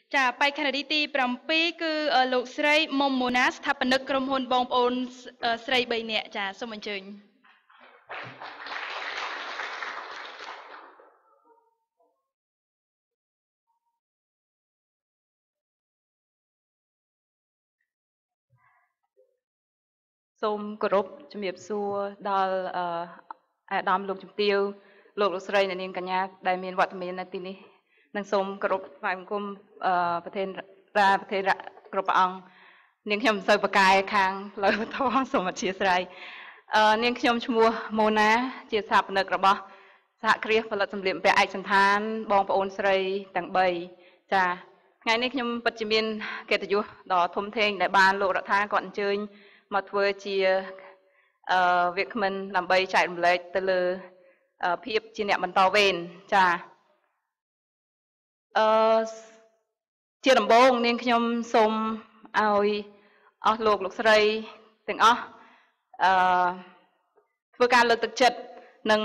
ចាបេក្ខនាទី7គឺលោកស្រីមុំម៉ូណាស្ថាបនិកក្រុមហ៊ុនបងប្អូនស្រី3នាក់ចាសូមអញ្ជើញសូមគោរពជំរាបសួរដល់អាដាមលោកជំទាវលោកស្រីអ្នកនាងកញ្ញាដែលមានវត្តមាននៅទីនេះនិងសូមគោរពថ្វាយបង្គំប្រធានគ្រប់ព្រះអង្គនាងខ្ញុំមិនសូវប្រកែខាងផ្លូវវធម៌សូមអធិស្ឋាននាងខ្ញុំឈ្មោះម៉ូណាជាស្ថាបនិករបស់សហគ្រាសផលិតសម្លៀកបំពាក់ឯកសណ្ឋានបងប្អូនស្រីទាំង3ចាថ្ងៃនេះខ្ញុំពិតជាមានកិត្តិយសដ៏ធំធេងដែលបានលោករដ្ឋាគាត់អញ្ជើញមកធ្វើជាវាគ្មិនដើម្បីចែករំលែកទៅលើភាពជាអ្នកបន្តវេនចាជាដំបូងនាងខ្ញុំសូមឲ្យអស់លោកស្រីទាំងអស់ធ្វើការលើកទឹកចិត្តនិង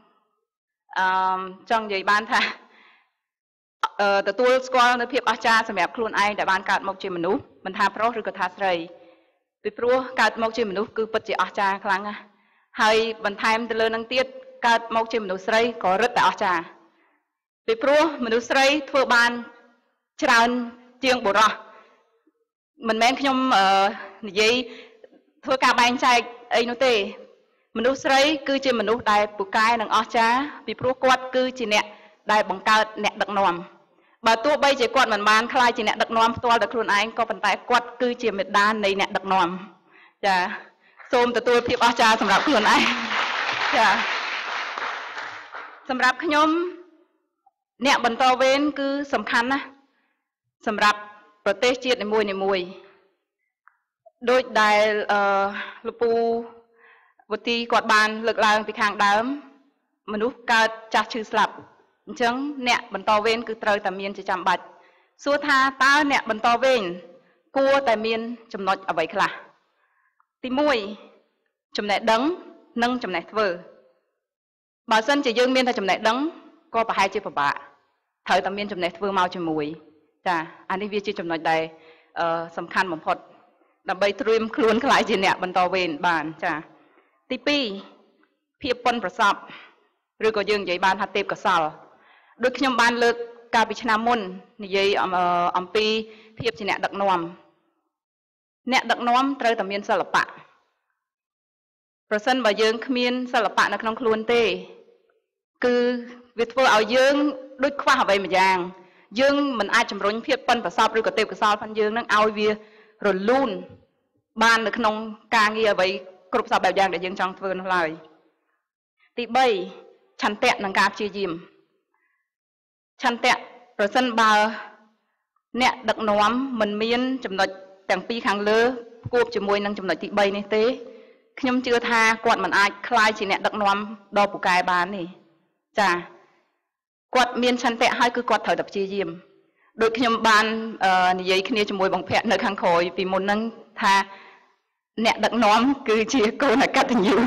ចង់និយាយបានថាទទួលស្គាល់នៅភាពអស្ចារ្យសម្រាប់ខ្លួនឯងដែលបានកើតមកជាមនុស្សមិនថាប្រុសឬក៏ថាស្រីពីព្រោះកើតមកជាមនុស្សគឺពិតជាអស្ចារ្យខ្លាំងណាស់ហើយបន្ថែមទៅលើនឹងទៀតកើតមកជាមនុស្សស្រីក៏រឹតតែអស្ចារ្យពីព្រោះមនុស្សស្រីធ្វើបានច្រើនជាងបុរសមិនមែនខ្ញុំនិយាយធ្វើការបែងចែកអីនោះទេមនុស្សស្រីគឺជាមនុស្សដែលពូកែនិងអស្ចារ្យពីព្រោះគាត់គឺជាអ្នកដែលបង្កើតអ្នកដឹកនាំបើទោះបីជាគាត់មិនបានខ្លាចជាអ្នកដឹកនាំផ្ទាល់ដោយខ្លួនឯងក៏ប៉ុន្តែគាត់គឺជាមេដាននៃអ្នកដឹកនាំចាសូមទទួលភាពអស្ចារ្យសម្រាប់ខ្លួនឯងចាសម្រាប់ខ្ញុំអ្នកបន្តវេនគឺសំខាន់ណាស់សម្រាប់ប្រទេសជាតិនីមួយៗដូចដែលលោកពូវុធីគាត់បានលើកឡើងពីខាងដើមមនុស្សកើតចាស់ឈឺស្លាប់អញ្ចឹងអ្នកបន្តវេនគឺត្រូវតែមានជាចាំបាច់សួរថាតើអ្នកបន្តវេនគួរតែមានចំណុចអ្វីខ្លះទី1ចំណេះដឹងនិងចំណេះធ្វើបើសិនជាយើងមានតែចំណេះដឹងក៏ប្រហែលជាពិបាកត្រូវតែមានចំណេះធ្វើមកជាមួយចាអានេះវាជាចំណុចដែលសំខាន់បំផុតដើម្បីត្រៀមខ្លួនខ្លាយជាអ្នកបន្តវេនបានចាទី2ភាពប៉ិនប្រសប់ឬក៏យើងនិយាយបានថាទេពកោសល្យដូចខ្ញុំបានលើកកាលពីឆ្នាំមុននិយាយអំពីភាពជាអ្នកដឹកនាំត្រូវតែមានសិល្បៈប្រសិនបើយើងគ្មានសិល្បៈនៅក្នុងខ្លួនទេគឺវាធ្វើឲ្យយើងដូចខ្វះអ្វីមួយយ៉ាងយើងមិនអាចជំរុញភាពប៉ិនប្រសប់ឬក៏ទេពកោសល្យផងយើងនឹងឲ្យវារលូនបាននៅក្នុងការងារអ្វីគ្រប់សពបែបយ៉ាងដែលយើងចង់ធ្វើនោះឡើយទី3ឆន្ទៈនិងការព្យាយាមឆន្ទៈប្រសិនបើអ្នកដឹកនាំមិនមានចំណុចទាំងពីរខាងលើផ្គួបជាមួយនឹងចំណុចទី3នេះទេខ្ញុំជឿថាគាត់មិនអាចក្លាយជាអ្នកដឹកនាំដ៏ពូកែបានទេចាគាត់មានឆន្ទៈហើយគឺគាត់ត្រូវតែព្យាយាមដូចខ្ញុំបាននិយាយគ្នាជាមួយបងភ័ក្រនៅខាងក្រោយពីមុនហ្នឹងថាអ្នកដឹកនាំគឺជាកូនអកតញ្ញូ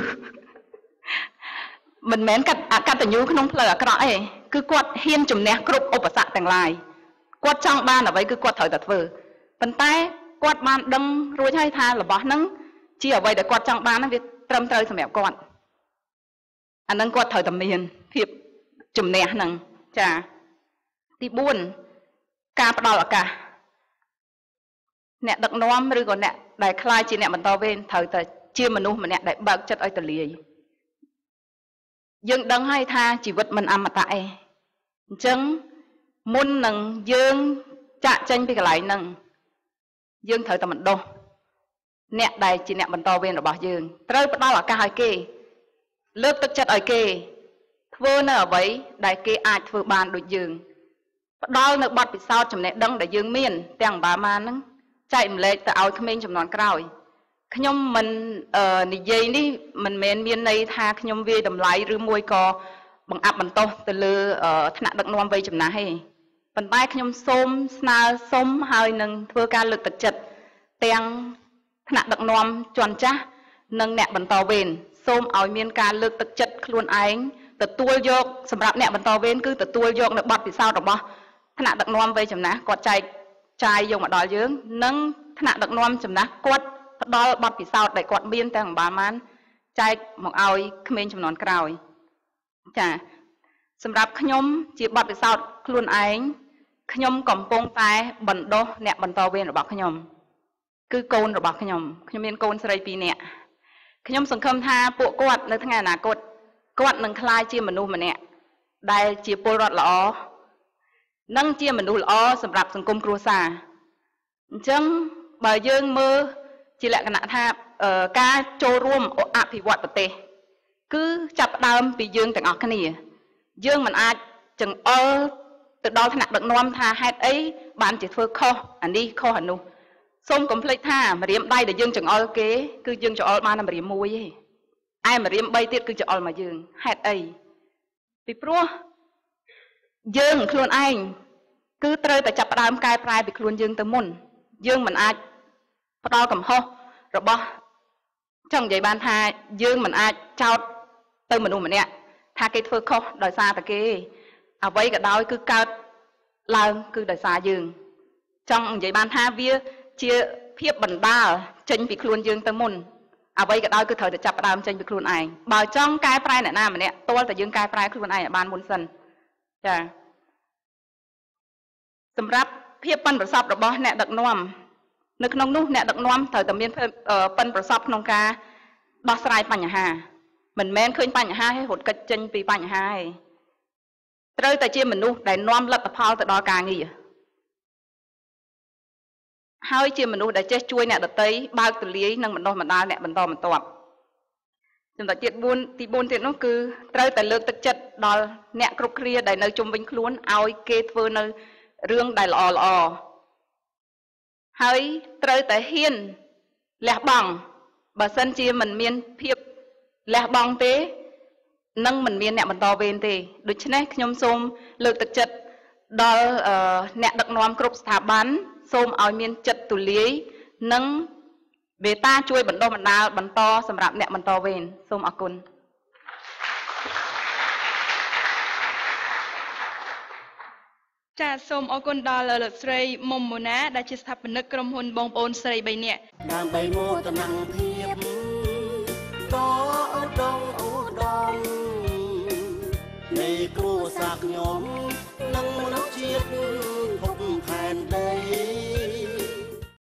មិនមែនអកតញ្ញូក្នុងផ្លូវអាក្រក់ទេគឺគាត់ហ៊ានជំនះគ្រប់ឧបសគ្គទាំងឡាយគាត់ចង់បានអ្វីគឺគាត់ត្រូវតែធ្វើប៉ុន្តែគាត់បានដឹងរួចហើយថារបស់ហ្នឹងជាអ្វីដែលគាត់ចង់បានហ្នឹងវាត្រឹមត្រូវសម្រាប់គាត់អាហ្នឹងគាត់ត្រូវតែមានភាពជំនះហ្នឹងចាទី4ការផ្ដល់ឱកាសអ្នកដឹកនាំឬក៏អ្នកដែលខ្លាចជាអ្នកបន្តវេនត្រូវតែជាមនុស្សម្នាក់ដែលបើកចិត្តឲ្យទូលាយយើងដឹងហើយថាជីវិតមិនអមតៈទេអញ្ចឹងមុននឹងយើងចាក់ចេញពីកន្លែងហ្នឹងយើងត្រូវតែបណ្ដុះអ្នកដែលជាអ្នកបន្តវេនរបស់យើងត្រូវផ្ដល់ឱកាសឲ្យគេលើកទឹកចិត្តឲ្យគេធ្វើនៅអ្វីដែលគេអាចធ្វើបានដូចយើងផ្ដល់នៅបទពិសោធន៍ចំណេះដឹងដែលយើងមានទាំងបាម៉ានហ្នឹងចែករំលែកទៅឲ្យក្មេងជំនាន់ក្រោយខ្ញុំមិននិយាយនេះមិនមែនមានន័យថាខ្ញុំវាយតម្លៃឬមួយក៏បង្អាប់បន្ទោសទៅលើថ្នាក់ដឹកនាំវ័យចំណាស់ទេប៉ុន្តែខ្ញុំសូមស្នើសុំហើយនឹងធ្វើការលើកទឹកចិត្តទាំងថ្នាក់ដឹកនាំជាន់ចាស់និងអ្នកបន្តវេនសូមឲ្យមានការលើកទឹកចិត្តខ្លួនឯងទទួលយកសម្រាប់អ្នកបន្តវេនគឺទទួលយកនៅបទពិសោធន៍របស់ថ្នាក់ដឹកនាំវ័យចំណាស់គាត់ចែកចាយយកមកដល់យើងនិងថ្នាក់ដឹកនាំចំណាស់គាត់ផ្ដល់បទពិសោធន៍ដែលគាត់មានទាំងបានចែកមកឲ្យក្មេងចំនួនក្រោយចាសម្រាប់ខ្ញុំជាបទពិសោធន៍ខ្លួនឯងខ្ញុំកំពុងតែបណ្ដុះអ្នកបន្តវេនរបស់ខ្ញុំគឺកូនរបស់ខ្ញុំមានកូនស្រី2នាក់ខ្ញុំសង្ឃឹមថាពួកគាត់នៅថ្ងៃអនាគតគាត់នឹងក្លាយជាមនុស្សម្នាក់ដែលជាពលរដ្ឋល្អនិងជាមនុស្សល្អសម្រាប់សង្គមគ្រួសារអញ្ចឹងបើយើងមើលជាលក្ខណៈថាការចូលរួមអភិវឌ្ឍប្រទេសគឺចាប់ផ្ដើមពីយើងទាំងអស់គ្នាយើងមិនអាចចង្អុលទៅដល់ថ្នាក់ដឹកនាំថាហេតុអីបានជាធ្វើខុសអានេះខុសអានោះសូមកុំភ្លេចថាម្រាមដៃដែលយើងចង្អុលគេគឺយើងចង្អុលបានតែម្រាមមួយទេឯម្រាម3ទៀតគឺចង្អុលមកយើងហេតុអីពីព្រោះយើងខ្លួនឯងគឺត្រូវតែចាប់ផ្ដើមកែប្រែពីខ្លួនយើងទៅមុនយើងមិនអាចផ្ដល់កំហុសរបស់ចង់និយាយបានថាយើងមិនអាចចោទទៅមនុស្សម្នាក់ថាគេធ្វើខុសដោយសារតែគេអ្វីក៏ដោយគឺកើតឡើងគឺដោយសារយើងចង់និយាយបានថាវាជាភាពបណ្ដាលចេញពីខ្លួនយើងទៅមុនអ្វីក៏ដោយគឺត្រូវតែចាប់ផ្ដើមចេញពីខ្លួនឯងបើចង់កែប្រែអ្នកណាម្នាក់ទាល់តែយើងកែប្រែខ្លួនឯងឲ្យបានមុនសិនចាសម្រាប់ភាពប៉ិនប្រសប់របស់អ្នកដឹកនាំនៅក្នុងនោះអ្នកដឹកនាំត្រូវតែមានប៉ិនប្រសប់ក្នុងការដោះស្រាយបញ្ហាមិនមែនឃើញបញ្ហាហើយរត់គេចចេញពីបញ្ហាទេត្រូវតែជាមនុស្សដែលនាំលទ្ធផលទៅដល់ការងារហើយជាមនុស្សដែលចេះជួយអ្នកដទៃបើកទូលាយនិងបណ្ដុះបណ្ដាលអ្នកបន្តបន្ទាប់ចំណុចទី4ទៀតនោះគឺត្រូវតែលើកទឹកចិត្តដល់អ្នកគ្រប់គ្រាដែលនៅជុំវិញខ្លួនឲ្យគេធ្វើនៅរឿងដែលល្អហើយត្រូវតែហ៊ានលះបង់បើសិនជាមិនមានភាពលះបង់ទេនឹងមិនមានអ្នកបន្តវេនទេដូច្នេះខ្ញុំសូមលើកទឹកចិត្តដល់អ្នកដឹកនាំគ្រប់ស្ថាប័នសូមឲ្យមានចិត្តទូលាយនិងមេត្តាជួយបណ្ដុះបណ្ដាលបន្តសម្រាប់អ្នកបន្តវេនសូមអរគុណចាសូមអរគុណដល់លោកស្រីមុំម៉ូណាដែលជាស្ថាបនិកក្រុមហ៊ុនបងប្អូនស្រី3នាក់ដើម្បីមោទនភាពដ៏ឧត្តមនៃគ្រួសារខ្ញុំនិងមនុស្សជាតិ